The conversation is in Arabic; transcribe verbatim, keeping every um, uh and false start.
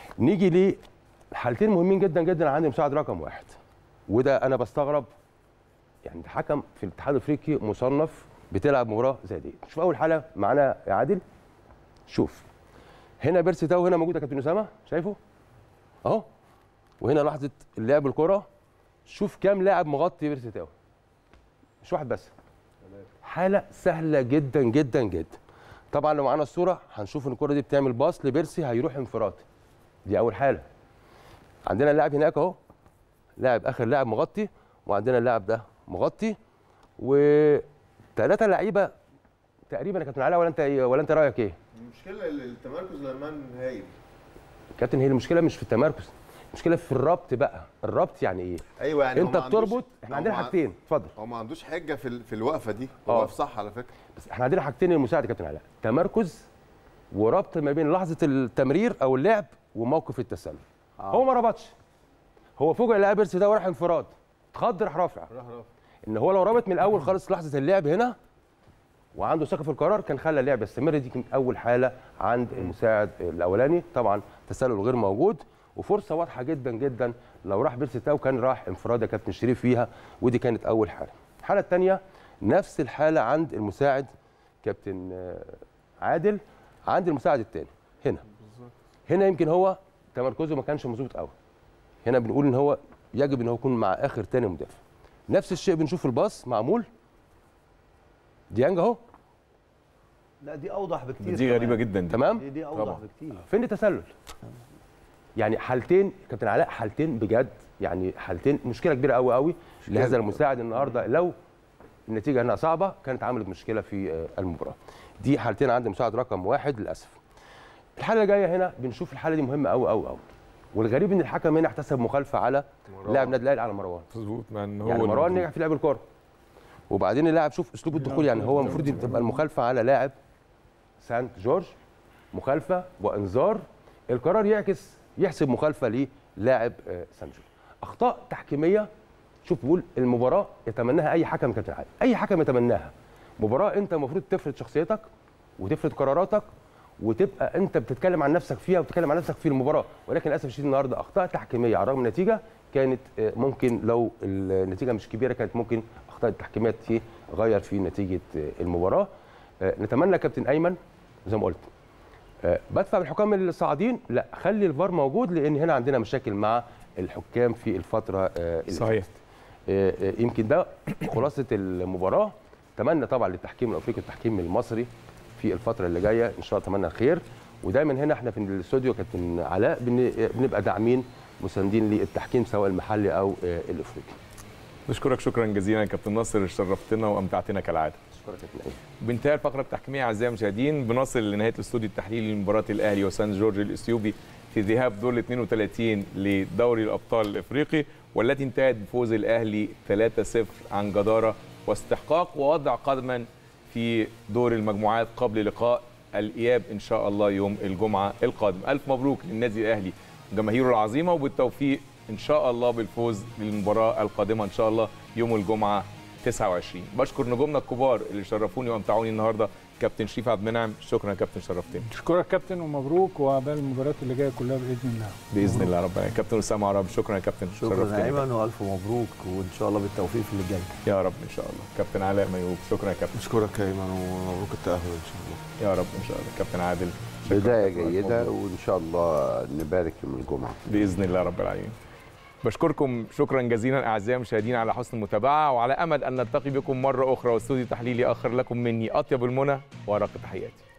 نيجي لحالتين مهمين جدا جدا عند المساعد رقم واحد، وده انا بستغرب يعني الحكم في الاتحاد الافريقي مصنف بتلعب مباراه زي دي. شوف اول حاله معانا يا عادل، شوف هنا بيرسي تاو هنا موجود يا كابتن اسامه، شايفه اهو، وهنا لحظه اللعب الكره، شوف كام لاعب مغطي بيرسي تاو، مش واحد بس. حاله سهله جدا جدا جدا. طبعا لو معانا الصوره هنشوف ان الكره دي بتعمل باص لبيرسي هيروح انفراد. دي اول حاله. عندنا اللاعب هناك اهو، لاعب اخر لاعب مغطي، وعندنا اللاعب ده مغطي، وثلاثه لعيبه تقريبا يا كابتن علاء، ولا انت ولا انت رايك ايه؟ المشكله التمركز لما هايل. كابتن هي المشكله مش في التمركز، المشكله في الربط بقى. الربط يعني ايه؟ ايوه يعني انت بتربط. احنا عندنا حاجتين، اتفضل. هو ما عندوش حجه في في الوقفه دي، هو واقف صح على فكره. بس احنا عندنا حاجتين للمساعد يا كابتن علاء، تمركز وربط ما بين لحظه التمرير او اللعب وموقف التسلل. آه. هو ما ربطش، هو فوجئ لقى بيرسي ده وراح انفراد، اتخض راح رافع. راح رافع. ان هو لو رابط من الاول خالص لحظه اللعب هنا وعنده ثقه في القرار كان خلى اللعب يستمر. دي كانت اول حاله عند المساعد الاولاني، طبعا تسلل غير موجود، وفرصه واضحه جدا جدا لو راح بيرسي تاو كان راح انفراد يا كابتن شريف فيها، ودي كانت اول حاله. الحاله الثانيه نفس الحاله عند المساعد كابتن عادل، عند المساعد الثاني هنا. هنا يمكن هو تمركزه ما كانش مظبوط قوي. هنا بنقول ان هو يجب ان هو يكون مع اخر ثاني مدافع. نفس الشيء بنشوف الباص معمول ديانج اهو. لا دي اوضح بكتير، دي غريبه جدا. تمام، دي, دي اوضح طبعا بكتير. فين التسلل؟ يعني حالتين كابتن علاء، حالتين بجد، يعني حالتين مشكله كبيره قوي قوي لهذا المساعد النهارده. لو النتيجه انها صعبه كانت عملت مشكله في المباراه. دي حالتين عند المساعد رقم واحد للاسف. الحاله اللي جايه هنا بنشوف الحاله دي مهمه قوي قوي قوي، والغريب ان الحكم هنا احتسب مخالفه على لاعب نادي الاهلي على مروان. مظبوط، مع ان هو يعني مروان نجح في لعب الكوره، وبعدين اللاعب شوف اسلوب الدخول، يعني هو المفروض تبقى المخالفه على لاعب سانت جورج، مخالفه وانذار، القرار يعكس يحسب مخالفه للاعب سانت جورج. اخطاء تحكيميه، شوف بيقول المباراه يتمناها اي حكم كابتن عادل، اي حكم يتمناها. مباراه انت المفروض تفرض شخصيتك وتفرض قراراتك وتبقى انت بتتكلم عن نفسك فيها وبتتكلم عن نفسك في المباراه، ولكن للاسف الشديد النهارده اخطاء تحكيميه على الرغم من النتيجه كانت ممكن لو النتيجه مش كبيره كانت ممكن اخطاء التحكيمات تغير في نتيجه المباراه. نتمنى كابتن ايمن زي ما قلت بدفع بالحكام الصاعدين، لا خلي الفار موجود، لان هنا عندنا مشاكل مع الحكام في الفتره صحيح. يمكن ده خلاصه المباراه. اتمنى طبعا للتحكيم الافريقي التحكيم المصري في الفتره اللي جايه ان شاء الله اتمنى الخير، ودايما هنا احنا في الاستوديو كابتن علاء بنبقى داعمين مساندين للتحكيم سواء المحلي او الافريقي. بشكرك شكرا جزيلا يا كابتن ناصر، شرفتنا وامتعتنا كالعاده. شكرا كابتن. بانتهاء الفقره التحكيميه اعزائي المشاهدين بنصل لنهايه الاستوديو التحليلي لمباراه الاهلي وسان جورج الاثيوبي في ذهاب دور اثنين وثلاثين لدوري الابطال الافريقي، والتي انتهت بفوز الاهلي ثلاثة صفر عن جداره واستحقاق ووضع قدما في دور المجموعات قبل لقاء الاياب ان شاء الله يوم الجمعه القادم. الف مبروك للنادي الاهلي وجماهيره العظيمه، وبالتوفيق ان شاء الله بالفوز للمباراه القادمه ان شاء الله يوم الجمعه تسعة وعشرين. بشكر نجومنا الكبار اللي شرفوني وامتعوني النهارده. كابتن شريف عبد المنعم، شكرا يا كابتن، شرفتني. اشكرك كابتن ومبروك، وعقبال المباريات اللي جايه كلها باذن الله. باذن الله ربنا. كابتن اسامه عرب، شكرا يا كابتن، شكرا يا ايمن والف مبروك، وان شاء الله بالتوفيق في اللي جاي يا رب ان شاء الله. كابتن علاء ميوب، شكرا يا كابتن. اشكرك يا ايمن ومبروك التاهل ان شاء الله يا رب ان شاء الله. كابتن عادل، بدايه جيده وان شاء الله نبارك يوم الجمعه باذن الله رب العالمين. بشكركم شكرا جزيلا اعزائي المشاهدين على حسن المتابعه، وعلى امل ان نلتقي بكم مره اخرى واستوديو تحليلي اخر. لكم مني اطيب المنى وارق تحياتي.